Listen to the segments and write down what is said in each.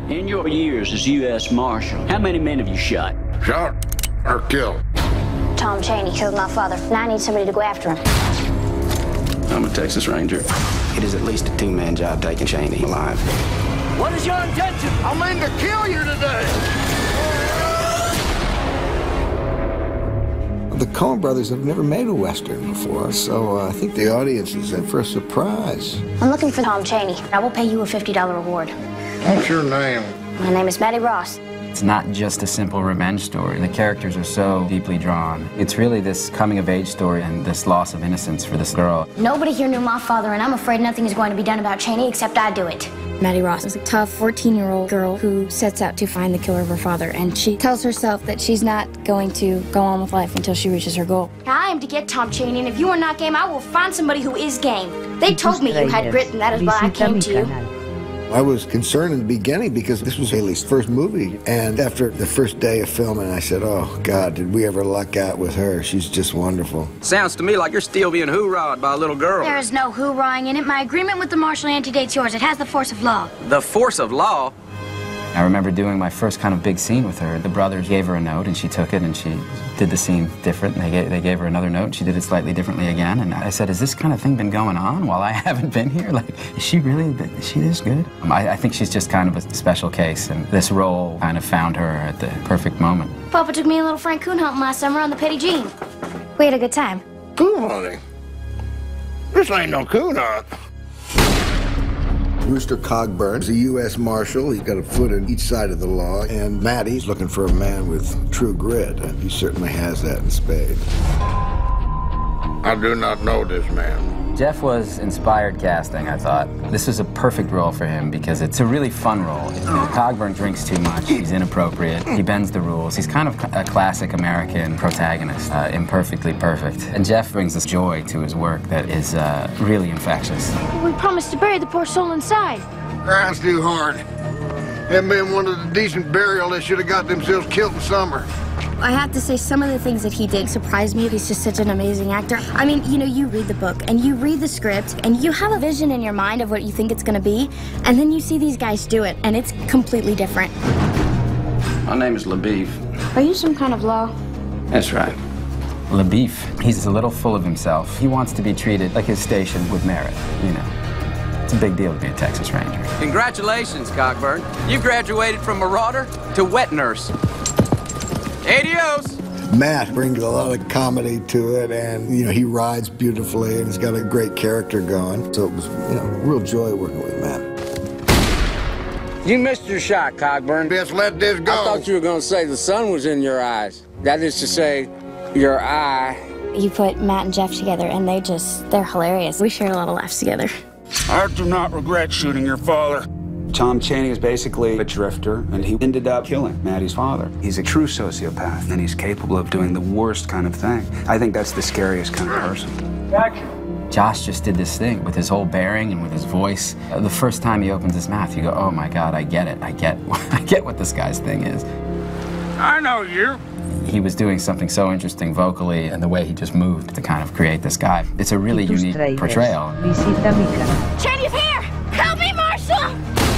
In your years as U.S. Marshal, how many men have you shot? Shot or killed? Tom Chaney killed my father. Now I need somebody to go after him. I'm a Texas Ranger. It is at least a two-man job taking Chaney alive. What is your intention? I mean to kill you today. The Coen brothers have never made a Western before, so I think the audience is in for a surprise. I'm looking for Tom Chaney. I will pay you a $50 reward. What's your name? My name is Maddie Ross. It's not just a simple revenge story. The characters are so deeply drawn. It's really this coming-of-age story and this loss of innocence for this girl. Nobody here knew my father, and I'm afraid nothing is going to be done about Chaney except I do it. Maddie Ross is a tough 14-year-old girl who sets out to find the killer of her father, and she tells herself that she's not going to go on with life until she reaches her goal. I am to get Tom Chaney, and if you are not game, I will find somebody who is game. They told me you had grit, and that is why I came to you. I was concerned in the beginning because this was Haley's first movie, and after the first day of filming, I said, oh, God, did we ever luck out with her? She's just wonderful. Sounds to me like you're still being hoorah'd by a little girl. There is no hoorahing in it. My agreement with the marshal antedates yours. It has the force of law. The force of law? I remember doing my first kind of big scene with her. The brothers gave her a note, and she took it, and she did the scene different. They gave her another note, and she did it slightly differently again. And I said, has this kind of thing been going on while I haven't been here? Like, is she this good? I think she's just kind of a special case, and this role kind of found her at the perfect moment. Papa took me and little Frank coon hunting last summer on the Petty Jean. We had a good time. Coon hunting? This ain't no coon hunt. Rooster Cogburn is a U.S. Marshal. He's got a foot in each side of the law. And Maddie's looking for a man with true grit. And he certainly has that in spades. I do not know this man. Jeff was inspired casting, I thought. This is a perfect role for him because it's a really fun role. Cogburn drinks too much, he's inappropriate, he bends the rules. He's kind of a classic American protagonist, imperfectly perfect. And Jeff brings this joy to his work that is really infectious. We promised to bury the poor soul inside. Ground's too hard. Hadn't been one of the decent burial they should have got themselves killed in summer. I have to say, some of the things that he did surprised me. He's just such an amazing actor. I mean, you know, you read the book, and you read the script, and you have a vision in your mind of what you think it's going to be, and then you see these guys do it, and it's completely different. My name is LaBeef. Are you some kind of law? That's right. LaBeef, he's a little full of himself. He wants to be treated like his station with merit, you know. It's a big deal to be a Texas Ranger. Congratulations, Cogburn. You graduated from marauder to wet nurse. Adios! Matt brings a lot of comedy to it, and, you know, he rides beautifully, and he's got a great character going. So it was, you know, a real joy working with Matt. You missed your shot, Cogburn. Just let this go. I thought you were going to say the sun was in your eyes. That is to say, your eye. You put Matt and Jeff together, and they're hilarious. We share a lot of laughs together. I do not regret shooting your father. Tom Chaney is basically a drifter, and he ended up killing Maddie's father. He's a true sociopath, and he's capable of doing the worst kind of thing. I think that's the scariest kind of person. Josh just did this thing with his whole bearing and with his voice. The first time he opens his mouth, you go, oh my God, I get it. I get what this guy's thing is. I know you. He was doing something so interesting vocally, and the way he just moved to kind of create this guy. It's a really unique portrayal. Chaney's here! Help me, Marshal!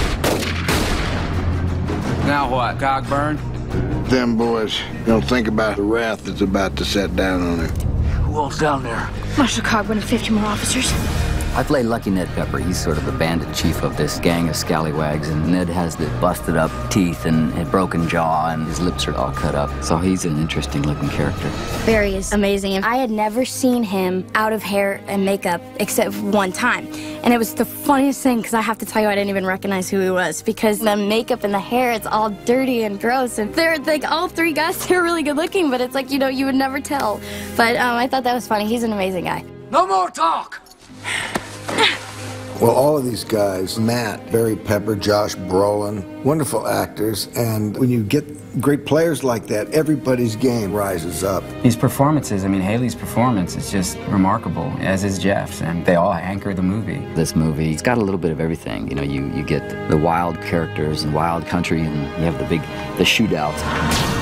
Now what, Cogburn? Them boys don't think about the wrath that's about to set down on him. Who all's down there? Marshal Cogburn and 50 more officers. I play Lucky Ned Pepper. He's sort of the bandit chief of this gang of scallywags, and Ned has the busted up teeth and a broken jaw, and his lips are all cut up. So he's an interesting looking character. Barry is amazing. I had never seen him out of hair and makeup except one time. And it was the funniest thing, because I have to tell you, I didn't even recognize who he was, because the makeup and the hair, it's all dirty and gross. And they're like, all three guys, they're really good looking, but it's like, you know, you would never tell. But I thought that was funny. He's an amazing guy. No more talk! Well, all of these guys, Matt, Barry Pepper, Josh Brolin, wonderful actors, and when you get great players like that, everybody's game rises up. These performances, I mean, Haley's performance is just remarkable, as is Jeff's, and they all anchor the movie. This movie, it's got a little bit of everything. You know, you get the wild characters and wild country, and you have the shootouts.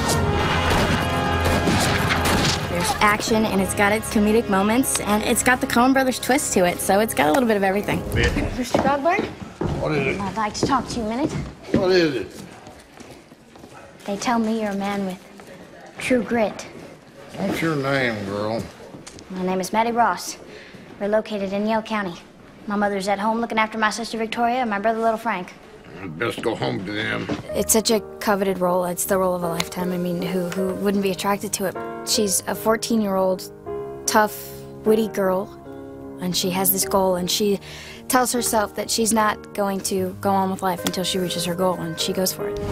There's action, and it's got its comedic moments, and it's got the Coen Brothers twist to it, so it's got a little bit of everything. Bit. Mr. Cogburn? What is it? I'd like to talk to you a minute. What is it? They tell me you're a man with true grit. What's your name, girl? My name is Maddie Ross. We're located in Yale County. My mother's at home looking after my sister Victoria and my brother Little Frank. I'd best go home to them. It's such a coveted role. It's the role of a lifetime. I mean, who wouldn't be attracted to it? She's a 14-year-old, tough, witty girl, and she has this goal, and she tells herself that she's not going to go on with life until she reaches her goal, and she goes for it.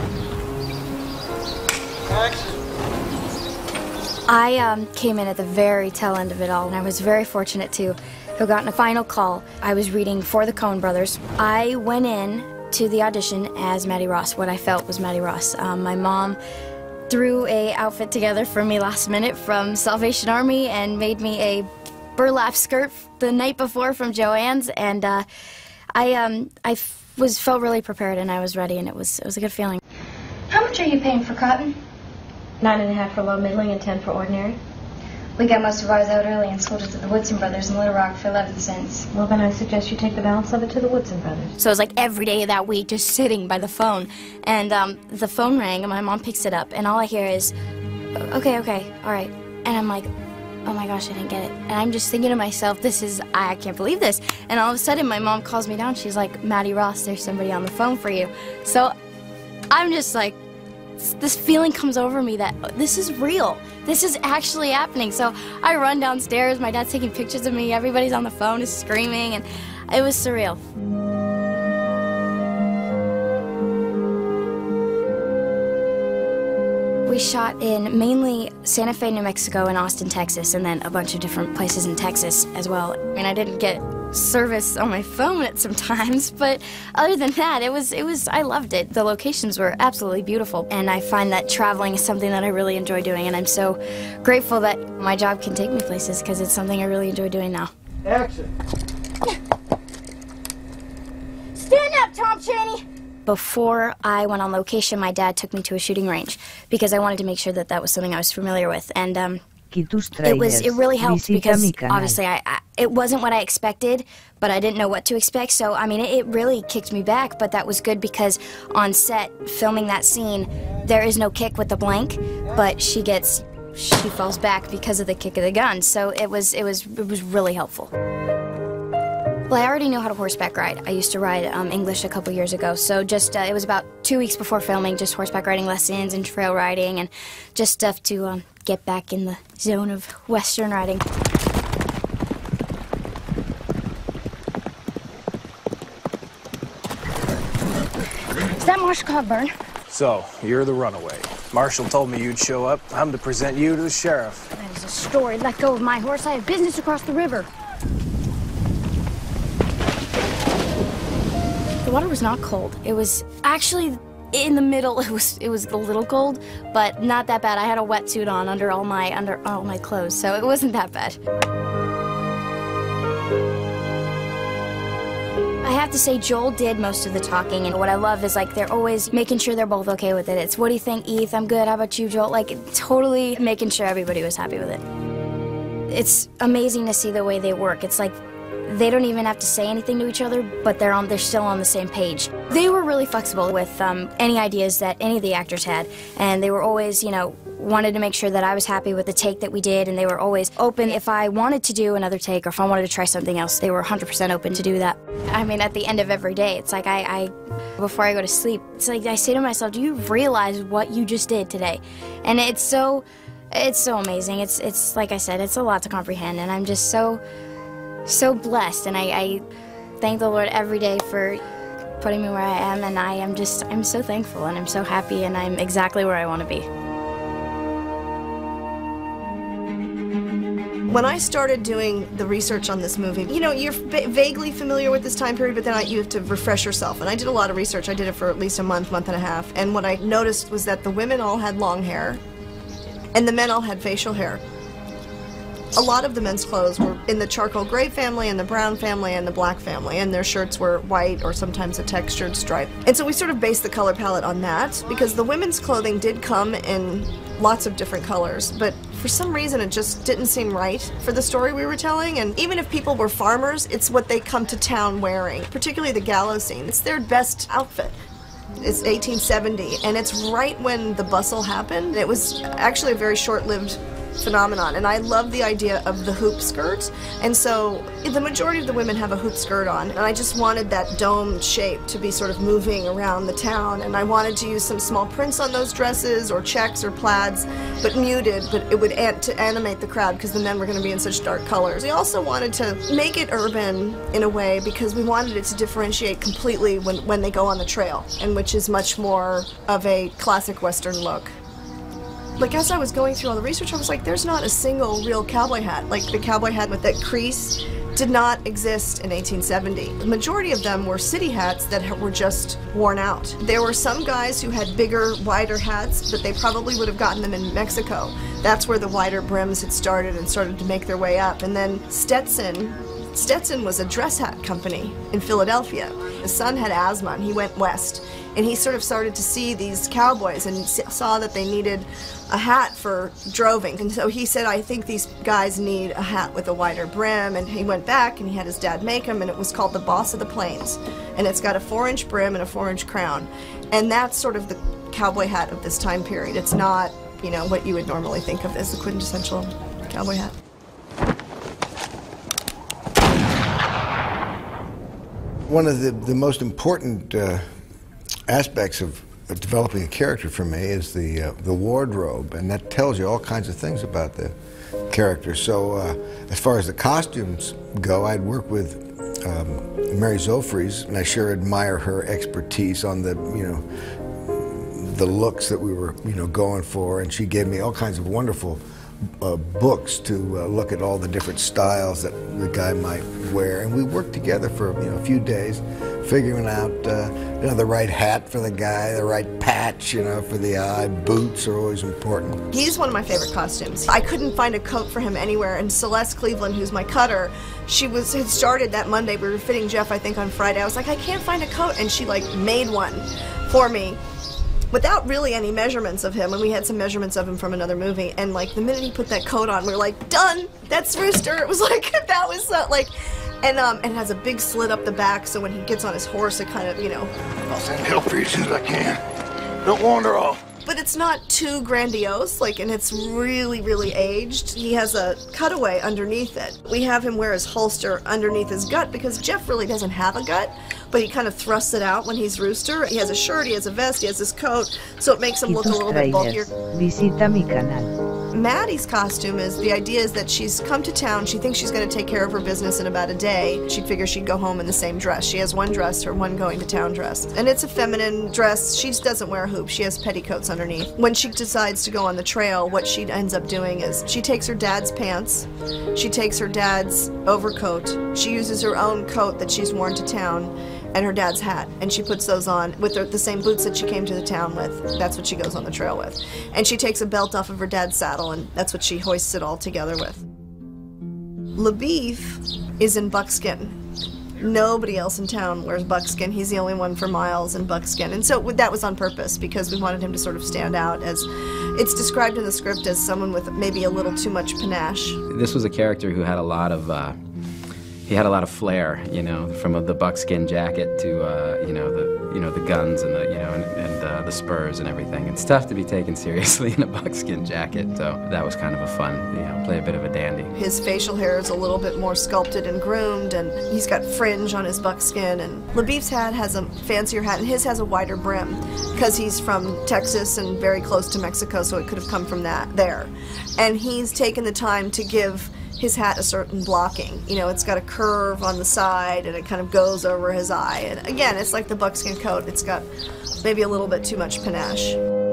I came in at the very tail end of it all, and I was very fortunate to have gotten a final call. I was reading for the Coen brothers. I went in to the audition as Maddie Ross, what I felt was Maddie Ross. My mom threw a outfit together for me last minute from Salvation Army and made me a burlap skirt the night before from Joann's, and I felt really prepared, and I was ready, and it was a good feeling. How much are you paying for cotton? 9.5 for low middling and 10 for ordinary. We got most of ours out early and sold it to the Woodson Brothers in Little Rock for 11 cents. Well, then I suggest you take the balance of it to the Woodson Brothers. So it was like every day of that week just sitting by the phone. And the phone rang and my mom picks it up and all I hear is, okay, all right. And I'm like, oh my gosh, I didn't get it. And I'm just thinking to myself, I can't believe this. And all of a sudden my mom calls me down. She's like, Maddie Ross, there's somebody on the phone for you. So I'm just like, this feeling comes over me that this is real. This is actually happening. So I run downstairs, my dad's taking pictures of me, everybody's on the phone is screaming, and it was surreal. We shot in mainly Santa Fe, New Mexico, and Austin, Texas, and then a bunch of different places in Texas as well. I mean, I didn't get service on my phone at some times, but other than that, I loved it. The locations were absolutely beautiful, and I find that traveling is something that I really enjoy doing, and I'm so grateful that my job can take me places because it's something I really enjoy doing now. Action! Stand up, Tom Chaney! Before I went on location, my dad took me to a shooting range because I wanted to make sure that that was something I was familiar with, and it really helped because obviously it wasn't what I expected, but I didn't know what to expect, so I mean it really kicked me back, but that was good because on set filming that scene there is no kick with the blank, but she falls back because of the kick of the gun, so it was really helpful. Well, I already know how to horseback ride. I used to ride English a couple years ago, so just it was about 2 weeks before filming, just horseback riding lessons and trail riding and just stuff to get back in the zone of Western riding. Is that Marshal Cogburn? So, you're the runaway. Marshal told me you'd show up. I'm to present you to the sheriff. That is a story. Let go of my horse. I have business across the river. The water was not cold. It was actually in the middle. It was a little cold, but not that bad. I had a wetsuit on under all my clothes, so it wasn't that bad. I have to say Joel did most of the talking, and what I love is like they're always making sure they're both okay with it. It's what do you think, Eth? I'm good. How about you, Joel? Like totally making sure everybody was happy with it. It's amazing to see the way they work. It's like they don't even have to say anything to each other, but they're still on the same page. They were really flexible with any ideas that any of the actors had, and they were always, wanted to make sure that I was happy with the take that we did, and they were always open if I wanted to do another take or if I wanted to try something else. They were 100% open to do that. I mean, at the end of every day, it's like before I go to sleep, it's like I say to myself, do you realize what you just did today? And it's so amazing. It's like I said, it's a lot to comprehend, and I'm just so blessed, and I thank the Lord every day for putting me where I am, and I'm so thankful, and I'm so happy, and I'm exactly where I want to be. When I started doing the research on this movie, you're vaguely familiar with this time period, but then you have to refresh yourself, and I did a lot of research. I did it for at least a month and a half, and what I noticed was that the women all had long hair, and the men all had facial hair. A lot of the men's clothes were in the charcoal gray family and the brown family and the black family, and their shirts were white or sometimes a textured stripe. And so we sort of based the color palette on that, because the women's clothing did come in lots of different colors, but for some reason it just didn't seem right for the story we were telling. And even if people were farmers, it's what they come to town wearing, particularly the gallows scene. It's their best outfit. It's 1870, and it's right when the bustle happened. It was actually a very short-lived phenomenon, and I love the idea of the hoop skirt, and so the majority of the women have a hoop skirt on, and I just wanted that dome shape to be sort of moving around the town, and I wanted to use some small prints on those dresses, or checks or plaids, but muted, but it would add to animate the crowd because the men were going to be in such dark colors. We also wanted to make it urban in a way because we wanted it to differentiate completely when they go on the trail, and which is much more of a classic Western look. Like, as I was going through all the research, I was like, there's not a single real cowboy hat. Like, the cowboy hat with that crease did not exist in 1870. The majority of them were city hats that were just worn out. There were some guys who had bigger, wider hats, but they probably would have gotten them in Mexico. That's where the wider brims had started to make their way up. And then Stetson was a dress hat company in Philadelphia. His son had asthma, and he went west. And he sort of started to see these cowboys and saw that they needed a hat for droving. And so he said, I think these guys need a hat with a wider brim. And he went back and he had his dad make them, and it was called the Boss of the Plains. And it's got a 4-inch brim and a 4-inch crown. And that's sort of the cowboy hat of this time period. It's not, you know, what you would normally think of as the quintessential cowboy hat. One of the most important aspects of developing a character for me is the wardrobe, and that tells you all kinds of things about the character. So as far as the costumes go, I'd work with Mary Zophres, and I sure admire her expertise on the, you know, the looks that we were, you know, going for, and she gave me all kinds of wonderful books to look at all the different styles that the guy might wear, and we worked together for, you know, a few days, figuring out you know, the right hat for the guy, the right patch, you know, for the eye. Boots are always important. He's one of my favorite costumes. I couldn't find a coat for him anywhere, and Celeste Cleveland, who's my cutter, had started that Monday. We were fitting Jeff, I think, on Friday. I was like, I can't find a coat, and she like made one for me without really any measurements of him, and we had some measurements of him from another movie, and like the minute he put that coat on, we were like, done, that's Rooster. It was like, that was so, like, and it has a big slit up the back, so when he gets on his horse, it kind of, you know. I'll send help for you as soon as I can. Don't wander off. But it's not too grandiose, like, and it's really, really aged. He has a cutaway underneath it. We have him wear his holster underneath his gut because Jeff really doesn't have a gut, but he kind of thrusts it out when he's Rooster. He has a shirt, he has a vest, he has his coat, so it makes him look a little bit bulkier. Visita mi canal. Maddie's costume is, the idea is that she's come to town, she thinks she's going to take care of her business in about a day. She'd figure she'd go home in the same dress. She has one dress, her one going to town dress. And it's a feminine dress. She doesn't wear hoops, she has petticoats underneath. When she decides to go on the trail, what she ends up doing is she takes her dad's pants, she takes her dad's overcoat, she uses her own coat that she's worn to town, and her dad's hat, and she puts those on with the same boots that she came to the town with. That's what she goes on the trail with. And she takes a belt off of her dad's saddle, and that's what she hoists it all together with. LaBeef is in buckskin. Nobody else in town wears buckskin. He's the only one for miles in buckskin. And so that was on purpose because we wanted him to sort of stand out, as it's described in the script as someone with maybe a little too much panache. This was a character who had a lot of he had a lot of flair, you know, from the buckskin jacket to the guns and the spurs and everything. It's tough to be taken seriously in a buckskin jacket, so that was kind of a fun, you know, play a bit of a dandy. His facial hair is a little bit more sculpted and groomed, and he's got fringe on his buckskin. And LaBeef's hat has a fancier hat, and his has a wider brim because he's from Texas and very close to Mexico, so it could have come from there. And he's taken the time to give his hat a certain blocking. You know, it's got a curve on the side and it kind of goes over his eye. And again, it's like the buckskin coat. It's got maybe a little bit too much panache.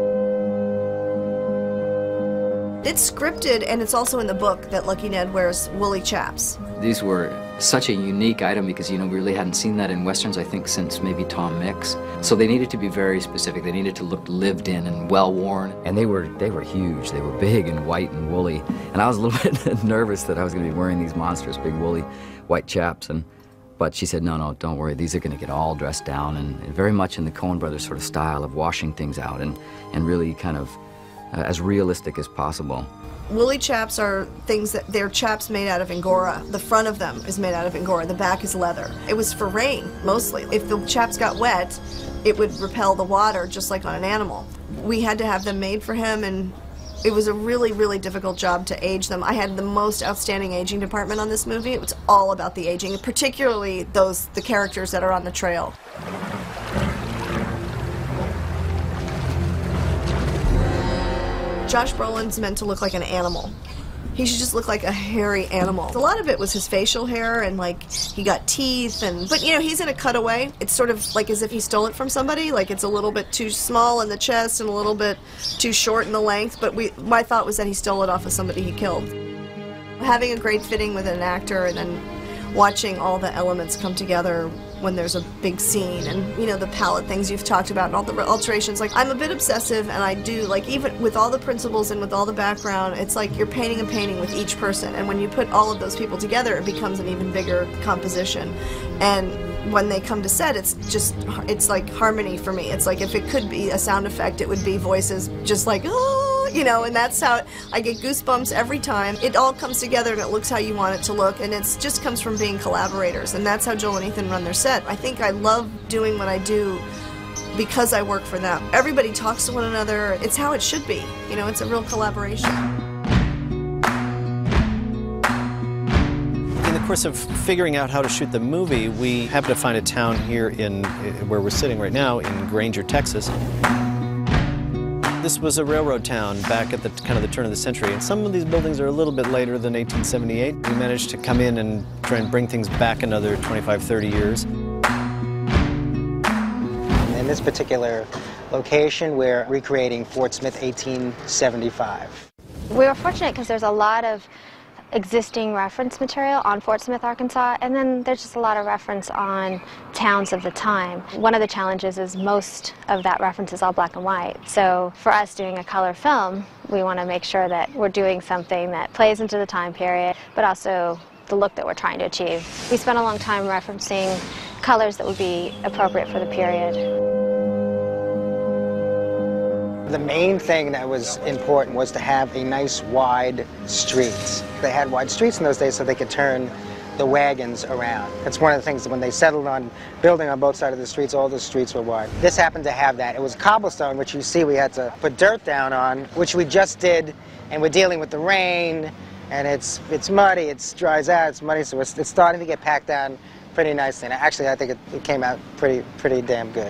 It's scripted, and it's also in the book that Lucky Ned wears woolly chaps. These were such a unique item because, you know, we really hadn't seen that in Westerns, I think, since maybe Tom Mix. So they needed to be very specific. They needed to look lived in and well worn. And they were huge. They were big and white and woolly. And I was a little bit nervous that I was going to be wearing these monstrous big woolly white chaps. But she said, no, don't worry. These are going to get all dressed down, and very much in the Coen Brothers sort of style of washing things out and really kind of as realistic as possible. Woolly chaps are things that they're chaps made out of Angora. The front of them is made out of Angora. The back is leather. It was for rain, mostly. If the chaps got wet, it would repel the water just like on an animal. We had to have them made for him, and it was a really, really difficult job to age them. I had the most outstanding aging department on this movie. It was all about the aging, particularly the characters that are on the trail. Josh Brolin's meant to look like an animal. He should just look like a hairy animal. A lot of it was his facial hair, and like he got teeth, but you know, he's in a cutaway. It's sort of like as if he stole it from somebody. Like it's a little bit too small in the chest and a little bit too short in the length, but my thought was that he stole it off of somebody he killed. Having a great fitting with an actor and then watching all the elements come together when there's a big scene, and you know, the palette things you've talked about and all the alterations. Like, I'm a bit obsessive, and I do, like, even with all the principles and with all the background, it's like you're painting a painting with each person, and when you put all of those people together, it becomes an even bigger composition. And when they come to set, it's like harmony for me. It's like if it could be a sound effect, it would be voices just like, oh, you know, and that's how I get goosebumps every time. It all comes together and it looks how you want it to look, and it just comes from being collaborators, and that's how Joel and Ethan run their set. I think I love doing what I do because I work for them. Everybody talks to one another. It's how it should be. You know, it's a real collaboration. In the course of figuring out how to shoot the movie, we happened to find a town here where we're sitting right now in Granger, Texas. This was a railroad town back at the kind of the turn of the century, and some of these buildings are a little bit later than 1878. We managed to come in and try and bring things back another 25, 30 years. In this particular location, we're recreating Fort Smith 1875. We were fortunate because there's a lot of existing reference material on Fort Smith, Arkansas, and then there's just a lot of reference on towns of the time. One of the challenges is most of that reference is all black and white. So for us doing a color film, we want to make sure that we're doing something that plays into the time period, but also the look that we're trying to achieve. We spent a long time referencing colors that would be appropriate for the period. The main thing that was important was to have a nice wide street. They had wide streets in those days so they could turn the wagons around. That's one of the things that when they settled on building on both sides of the streets, all the streets were wide. This happened to have that. It was cobblestone, which you see we had to put dirt down on, which we just did, and we're dealing with the rain, and it's muddy, it dries out, it's muddy, so it's starting to get packed down pretty nicely. And actually, I think it came out pretty damn good.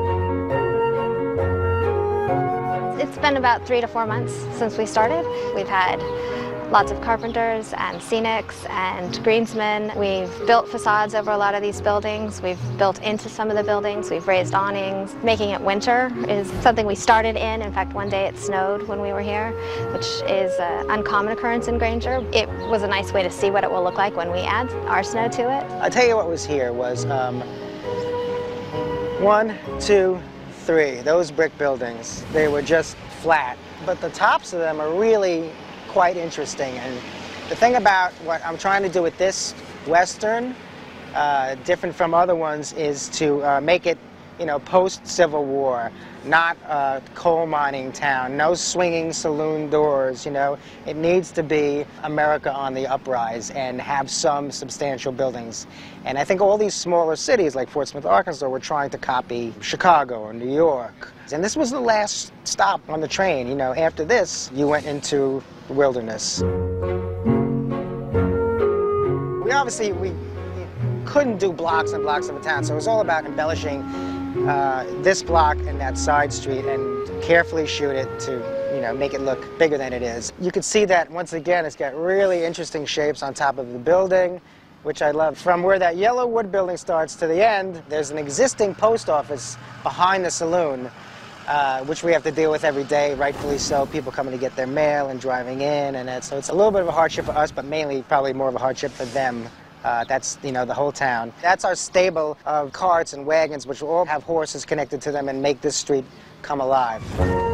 It's been about 3 to 4 months since we started. We've had lots of carpenters and scenics and greensmen. We've built facades over a lot of these buildings. We've built into some of the buildings. We've raised awnings. Making it winter is something we started in. In fact, one day it snowed when we were here, which is an uncommon occurrence in Granger. It was a nice way to see what it will look like when we add our snow to it. I'll tell you what was here was 1, 2, 3. Those brick buildings, they were just flat, but the tops of them are really quite interesting. And the thing about what I'm trying to do with this Western, different from other ones, is to make it, you know, post-Civil War, not a coal mining town, no swinging saloon doors, you know. It needs to be America on the uprise and have some substantial buildings. And I think all these smaller cities like Fort Smith, Arkansas were trying to copy Chicago or New York. And this was the last stop on the train. You know, after this, you went into the wilderness. We couldn't do blocks and blocks of a town, so it was all about embellishing this block and that side street and carefully shoot it to, you know, make it look bigger than it is. You can see that, once again, it's got really interesting shapes on top of the building, which I love. From where that yellow wood building starts to the end, there's an existing post office behind the saloon, which we have to deal with every day, rightfully so, people coming to get their mail and driving in, and so it's a little bit of a hardship for us, but mainly probably more of a hardship for them. That's, you know, the whole town. That's our stable of carts and wagons, which will all have horses connected to them and make this street come alive.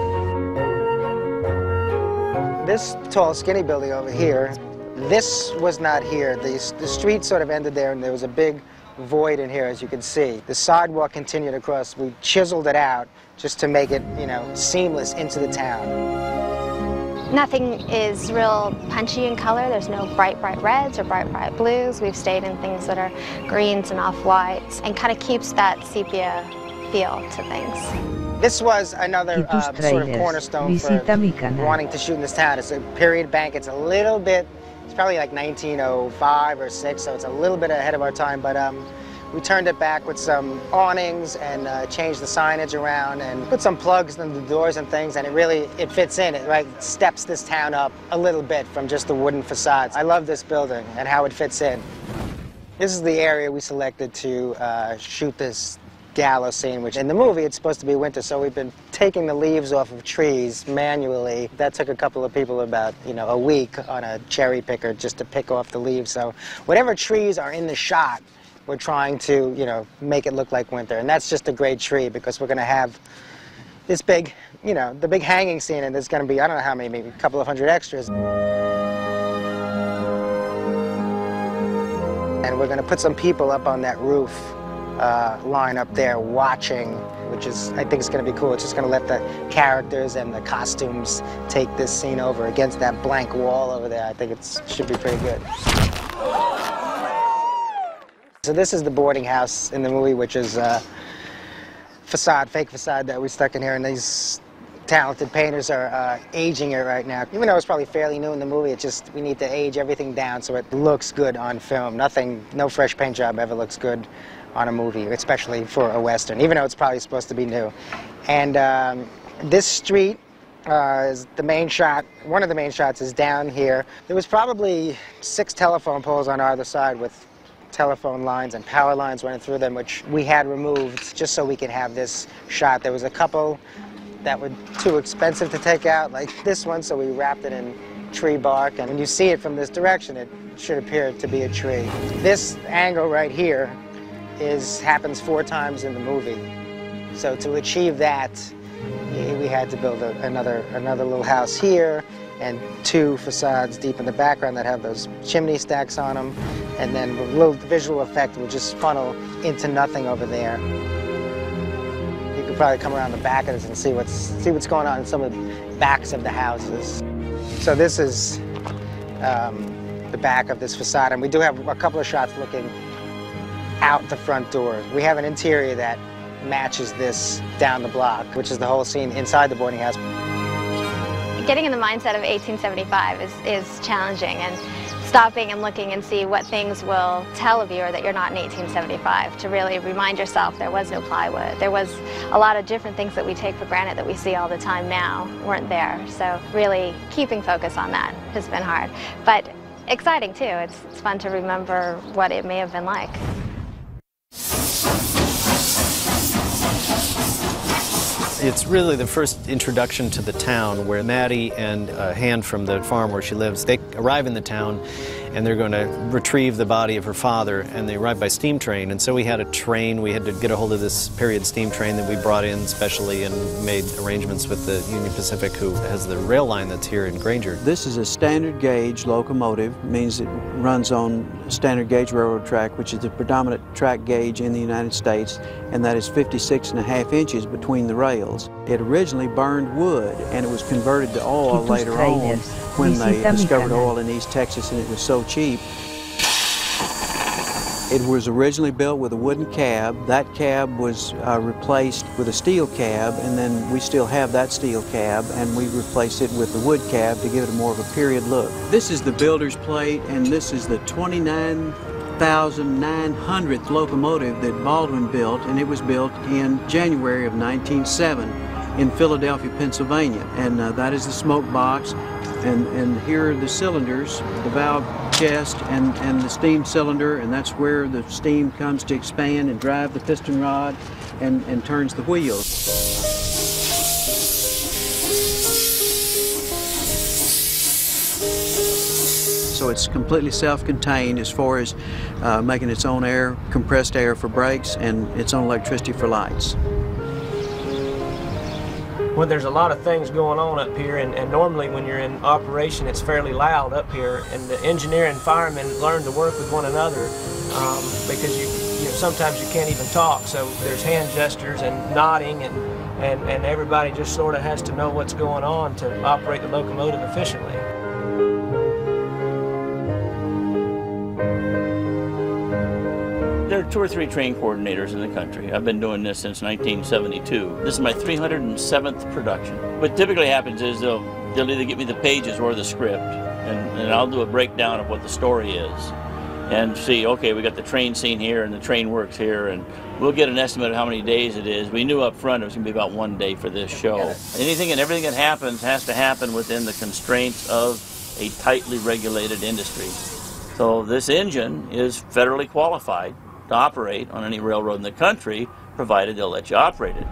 This tall, skinny building over here, this was not here. The street sort of ended there, and there was a big void in here, as you can see. The sidewalk continued across. We chiseled it out just to make it, you know, seamless into the town. Nothing is real punchy in color. There's no bright reds or bright blues. We've stayed in things that are greens and off-whites and kind of keeps that sepia feel to things. This was another sort of cornerstone for wanting to shoot in this town. It's a period bank. It's a little bit, it's probably like 1905 or 6, so it's a little bit ahead of our time, but we turned it back with some awnings and changed the signage around and put some plugs in the doors and things, and it fits in. It steps this town up a little bit from just the wooden facades. I love this building and how it fits in. This is the area we selected to shoot this gallows scene, which in the movie it's supposed to be winter, so we've been taking the leaves off of trees manually. That took a couple of people about, a week on a cherry picker just to pick off the leaves. So whatever trees are in the shot, we're trying to, make it look like winter. And that's just a great tree because we're going to have this big, the big hanging scene, and there's going to be, I don't know how many, maybe a couple of hundred extras. And we're going to put some people up on that roof line up there watching, which is, I think it's going to be cool. It's just going to let the characters and the costumes take this scene over against that blank wall over there. I think it should be pretty good. So this is the boarding house in the movie, which is a fake facade that we stuck in here, and these talented painters are aging it right now. Even though it's probably fairly new in the movie, we need to age everything down so it looks good on film. No fresh paint job ever looks good on a movie, especially for a Western, even though it's probably supposed to be new. And this street is the main shot. One of the main shots is down here. There was probably 6 telephone poles on either side with telephone lines and power lines running through them, which we had removed just so we could have this shot. There was a couple that were too expensive to take out, like this one, so we wrapped it in tree bark, and when you see it from this direction, it should appear to be a tree. This angle right here happens 4 times in the movie. So to achieve that, we had to build another little house here, and 2 facades deep in the background that have those chimney stacks on them, and then a little visual effect will just funnel into nothing over there. You could probably come around the back of this and see what's going on in some of the backs of the houses. So this is the back of this facade, and we do have a couple of shots looking out the front door. We have an interior that matches this down the block, which is the whole scene inside the boarding house. Getting in the mindset of 1875 is challenging, and stopping and looking and see what things will tell a viewer that you're not in 1875, to really remind yourself there was no plywood. There was a lot of different things that we take for granted that we see all the time now weren't there. So really keeping focus on that has been hard, but exciting too. It's fun to remember what it may have been like. It's really the first introduction to the town where Maddie and a hand from the farm where she lives, they arrive in the town and they're going to retrieve the body of her father, and they arrive by steam train. And so we had a train, we had to get a hold of this period steam train that we brought in specially and made arrangements with the Union Pacific, who has the rail line that's here in Granger. This is a standard gauge locomotive. It means it runs on standard gauge railroad track, which is the predominant track gauge in the United States, and that is 56.5 inches between the rails. It originally burned wood, and it was converted to oil later on when they discovered oil in East Texas, and it was so cheap. It was originally built with a wooden cab. That cab was replaced with a steel cab, and then we still have that steel cab, and we replaced it with the wood cab to give it more of a period look. This is the builder's plate, and this is the 29,900th locomotive that Baldwin built, and it was built in January of 1907 in Philadelphia, Pennsylvania. And that is the smoke box, and here are the cylinders, the valve chest and the steam cylinder, and that's where the steam comes to expand and drive the piston rod and turns the wheels. So it's completely self-contained as far as making its own air, compressed air for brakes, and its own electricity for lights. Well, there's a lot of things going on up here, and normally when you're in operation, it's fairly loud up here, and the engineer and firemen learn to work with one another because sometimes you can't even talk, so there's hand gestures and nodding, and everybody just sort of has to know what's going on to operate the locomotive efficiently. There are 2 or 3 train coordinators in the country. I've been doing this since 1972. This is my 307th production. What typically happens is they'll either get me the pages or the script, and I'll do a breakdown of what the story is and see, okay, we got the train scene here and the train works here, and we'll get an estimate of how many days it is. We knew up front it was going to be about 1 day for this show. Anything and everything that happens has to happen within the constraints of a tightly regulated industry. So this engine is federally qualified to operate on any railroad in the country, provided they'll let you operate it.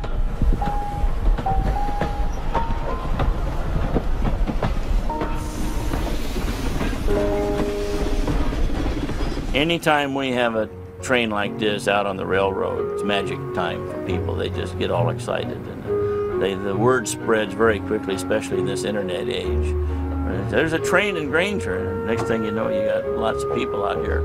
Anytime we have a train like this out on the railroad, it's magic time for people. They just get all excited, and the word spreads very quickly, especially in this internet age. There's a train in Granger, and next thing you know, you got lots of people out here.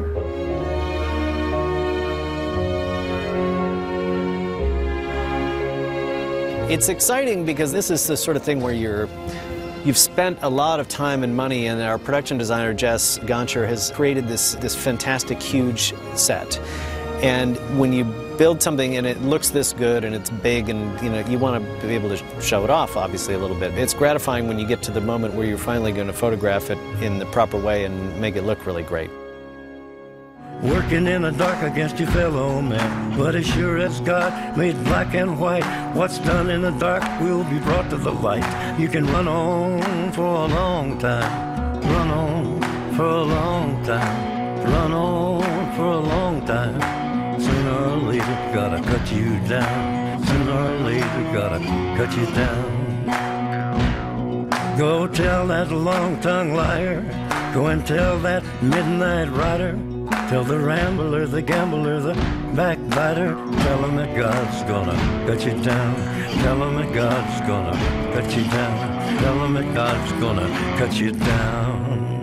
It's exciting because this is the sort of thing where you've spent a lot of time and money, and our production designer, Jess Goncher, has created this fantastic, huge set. And when you build something and it looks this good and it's big, and you want to be able to show it off, obviously, a little bit. It's gratifying when you get to the moment where you're finally going to photograph it in the proper way and make it look really great. Working in the dark against your fellow man, but as sure as God made black and white, what's done in the dark will be brought to the light. You can run on for a long time, run on for a long time, run on for a long time. Sooner or later, gotta cut you down. Sooner or later, gotta cut you down. Go tell that long-tongued liar, go and tell that midnight rider, tell the rambler, the gambler, the backbiter, tell him that God's gonna cut you down. Tell him that God's gonna cut you down. Tell him that God's gonna cut you down.